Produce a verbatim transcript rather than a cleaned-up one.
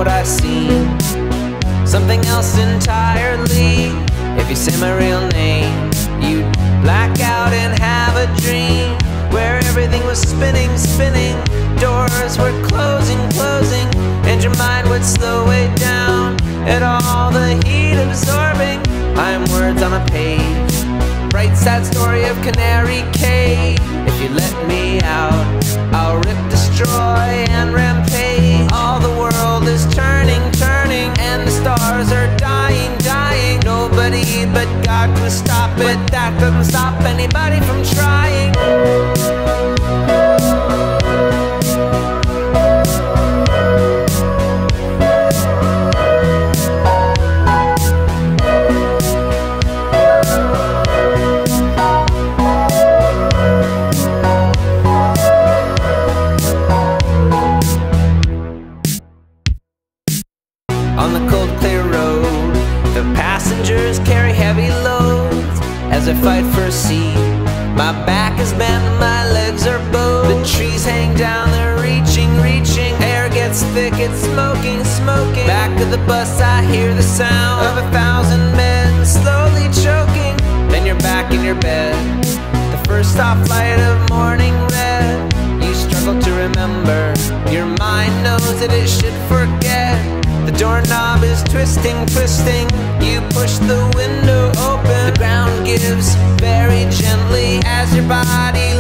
what I've seen, something else entirely. If you say my real name, you'd black out and have a dream where everything was spinning, spinning, doors were closing, closing, and your mind would slow way down at all the heat absorbing. I'm words on a page, bright sad story of Canary Cave. If you let me out, I'll rip, destroy, and rampage. All the world is turning, turning, and the stars are dying, dying. Nobody but God can stop it. But that doesn't stop anybody from trying. On the cold clear road, the passengers carry heavy loads. As I fight for a seat, my back is bent, my legs are bowed. The trees hang down, they're reaching, reaching. Air gets thick, it's smoking, smoking. Back of the bus I hear the sound of a thousand men slowly choking. Then you're back in your bed, the first stoplight of morning red. You struggle to remember, your mind knows that it should forget. The doorknob is twisting, twisting. You push the window open. The ground gives very gently as your body